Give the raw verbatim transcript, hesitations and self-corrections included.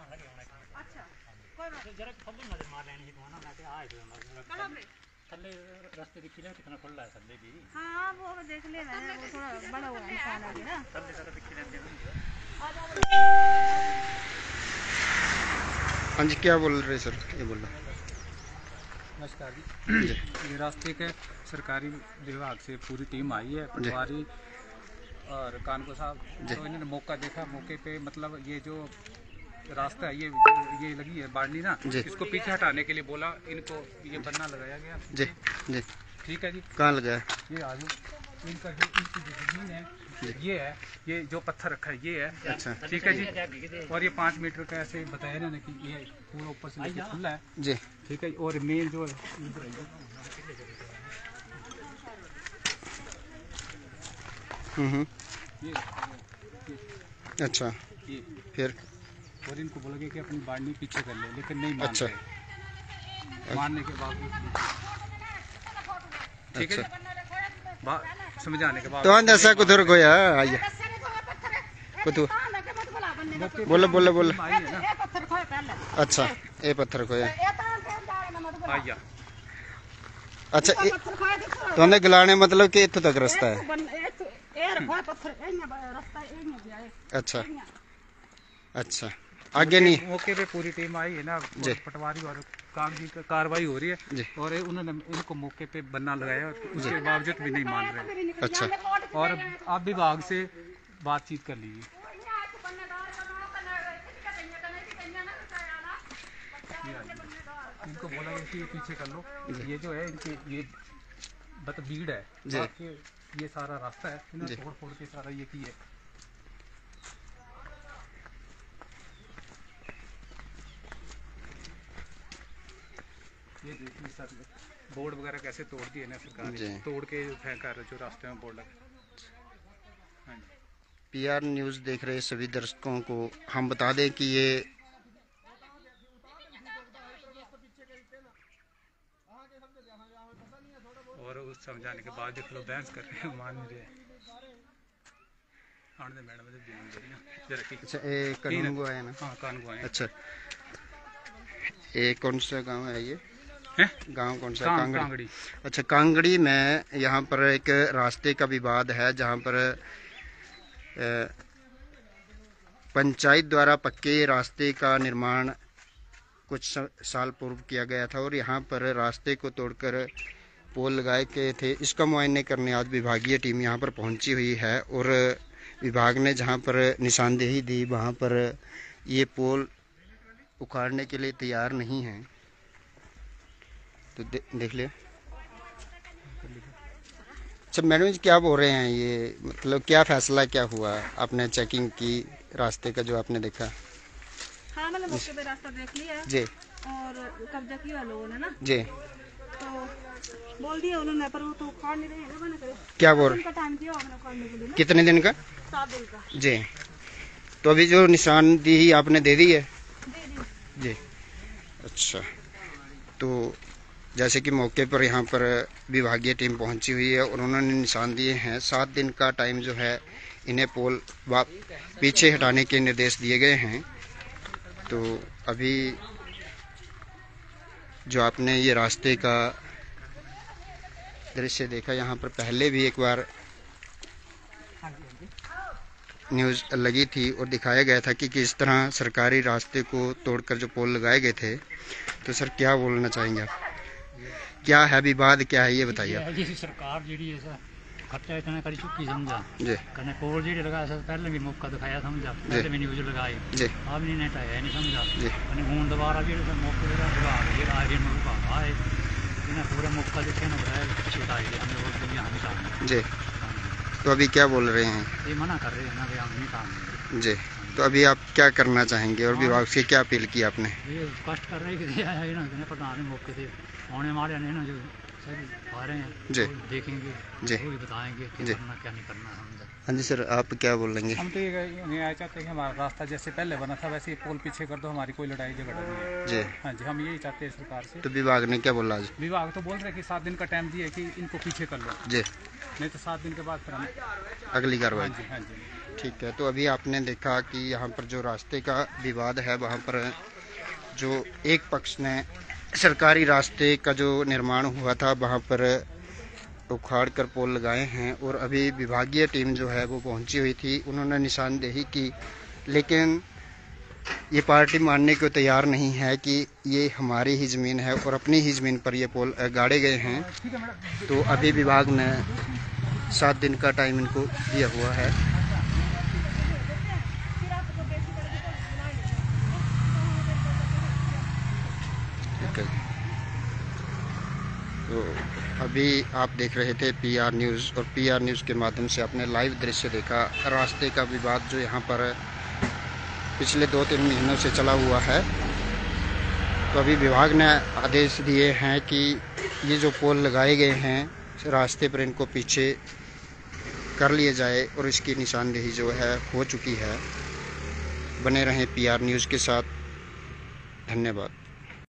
अच्छा कोई बात जरा थल्ले नजर मार लेनी थी ना मैं आए थे थल्ले रास्ते की किले कितना खुला है थल्ले भी। हाँ वो देख ले मैंने वो थोड़ा बड़ा हुआ इंसान है ना थल्ले जरा दिखी लेते हैं। हाँ जी क्या बोल रहे सर? ये बोल रहा नमस्कार जी। ये रास्ते के सरकारी विभाग से पूरी टीम आई है, पटवारी और कानको साहब। तो इन्होंने मौका देखा, मौके पे मतलब ये जो रास्ता है ये ये लगी है बाड़नी ना, इसको पीछे हटाने के लिए बोला इनको, ये बन्ना लगाया गया जी जी ठीक है जी। कहाँ लगाया? ये आजू इनका जो इनकी जो जमीन है ये है, ये जो पत्थर रखा है ये है। अच्छा ठीक है जी। और ये पाँच मीटर का ऐसे बताया ना कि ये पूरा ऊपर से लेके खुला है जी। ठीक है। और मेन जो है हम्म ये, ये अच्छा ये फिर और इनको बोला गया कि अपनी बाड़नी पीछे कर ले, लेकिन नहीं मान अच्छा रहे। मानने के बावजूद ठीक है समझाने के बाद तो ऐसा कुछ खोया आइए कुछ बोलो बोलो बोलो। अच्छा ये पत्थर खोया आइया। अच्छा तो हमें गिलाने मतलब कि इतों तक रास्ता है। अच्छा अच्छा आगे नहीं। मौके पे पूरी टीम आई है ना, पटवारी और कागजी कार्रवाई हो रही है और उन्होंने इनको मौके पे बन्ना लगाया, उसके बावजूद भी नहीं मान रहे। अच्छा और आप विभाग से बातचीत कर लीजिए। इनको बोला गया कि ये पीछे कर लो, ये जो है इनकी ये मतलब भीड़ है, ये सारा रास्ता है इन्होंने तोड़ फोड़ के सारा ये किया है। ये देखिए सर बोर्ड वगैरह कैसे तोड़ दिए ना सरकार ने, तोड़ के फेंका जो रास्ते में बोर्ड लगा। हाँ जी। पीआर न्यूज़ देख रहे सभी दर्शकों को हम बता दें कि ये और उस समझाने के बाद देख लो बहस कर रहे हैं, मान नहीं रहे। मैडम अच्छा ये कानून आया ना? हाँ कानून आया। अच्छा ये कौन सा गांव है? ये गांव कौन सा? कांगड़ी। कांगड़ी। अच्छा कांगड़ी में यहाँ पर एक रास्ते का विवाद है जहाँ पर पंचायत द्वारा पक्के रास्ते का निर्माण कुछ साल पूर्व किया गया था और यहाँ पर रास्ते को तोड़कर पोल लगाए गए थे। इसका मुआयने करने आज विभागीय टीम यहाँ पर पहुँची हुई है और विभाग ने जहाँ पर निशानदेही दी वहाँ पर ये पोल उखाड़ने के लिए तैयार नहीं है। तो दे, देख लिया। अच्छा मैडम जी क्या बोल रहे हैं, ये मतलब क्या फैसला क्या हुआ? आपने चेकिंग की रास्ते का जो आपने देखा? हाँ मैंने मौके पे रास्ता देख लिया जी और कब्जा किया लोगों ने ना जी, तो बोल दिया उन्होंने, पर वो तो उखाड़ नहीं रहे हैं। क्या बोल का टाइम दिया उन्होंने उखाड़ने के लिए ना। कितने दिन का? सात दिन का जी। तो अभी जो निशानदेही आपने दे दी है? दे दी जी। अच्छा तो जैसे कि मौके पर यहाँ पर विभागीय टीम पहुँची हुई है और उन्होंने निशान दिए हैं। सात दिन का टाइम जो है इन्हें पोल व पीछे हटाने के निर्देश दिए गए हैं। तो अभी जो आपने ये रास्ते का दृश्य देखा, यहाँ पर पहले भी एक बार न्यूज़ लगी थी और दिखाया गया था कि किस तरह सरकारी रास्ते को तोड़कर जो पोल लगाए गए थे। तो सर क्या बोलना चाहेंगे आप? क्या है विवाद, क्या है ये बताइए। जी सरकार जी खर्चा इतना कर चुकी समझा जी, कने पोल जी लगाया सर पहले भी मौका दिखाया समझा, पहले भी न्यूज़ लगाई जी, अब नहीं नेट आया नहीं समझा जी, कने हूं दोबारा भी मौके का विभाग ये आए विभाग आए इन्हें पूरा मौका देखे ना बताया छिटाई हमने वो दुनिया हम सामने जी। तो अभी क्या बोल रहे हैं? ये मना कर रहे हैं ना कि हम नहीं काम जी। तो अभी आप क्या करना चाहेंगे और विभाग से क्या अपील की आपने? ये कष्ट कर रहे हैं ना प्रधान मौके से आने वाले ने ना जो सभी आ रहे हैं जी, देखेंगे जी, वो भी बताएंगे कि जी, करना क्या नहीं करना समझा। हाँ जी सर आप क्या बोलेंगे? हम तो ये आए चाहते हैं कि हमारा रास्ता जैसे पहले बना था वैसे ही पोल पीछे कर दो, हमारी कोई लड़ाई झगड़ा नहीं है। जी हाँ जी हम यही चाहते हैं सरकार से। तो विभाग ने क्या बोला आज? विभाग तो बोल रहे हैं कि सात दिन का टाइम दिए कि इनको पीछे कर लो, जी, नहीं तो सात दिन के बाद फिर हम अगली कार्रवाई। हाँ जी हाँ जी ठीक है, तो अभी आपने देखा कि यहाँ पर जो रास्ते का विवाद है, वहाँ पर जो एक पक्ष ने सरकारी रास्ते का जो निर्माण हुआ था वहाँ पर उखाड़ कर पोल लगाए हैं, और अभी विभागीय टीम जो है वो पहुँची हुई थी, उन्होंने निशानदेही की, लेकिन ये पार्टी मानने को तैयार नहीं है कि ये हमारी ही ज़मीन है और अपनी ही ज़मीन पर ये पोल गाड़े गए हैं। तो अभी विभाग ने सात दिन का टाइम इनको दिया हुआ है। ठीक है, तो अभी आप देख रहे थे पीआर न्यूज़, और पीआर न्यूज़ के माध्यम से आपने लाइव दृश्य देखा रास्ते का विवाद जो यहाँ पर पिछले दो तीन महीनों से चला हुआ है। तो अभी विभाग ने आदेश दिए हैं कि ये जो पोल लगाए गए हैं रास्ते पर, इनको पीछे कर लिए जाए, और इसकी निशानदेही जो है हो चुकी है। बने रहें पीआर न्यूज़ के साथ। धन्यवाद।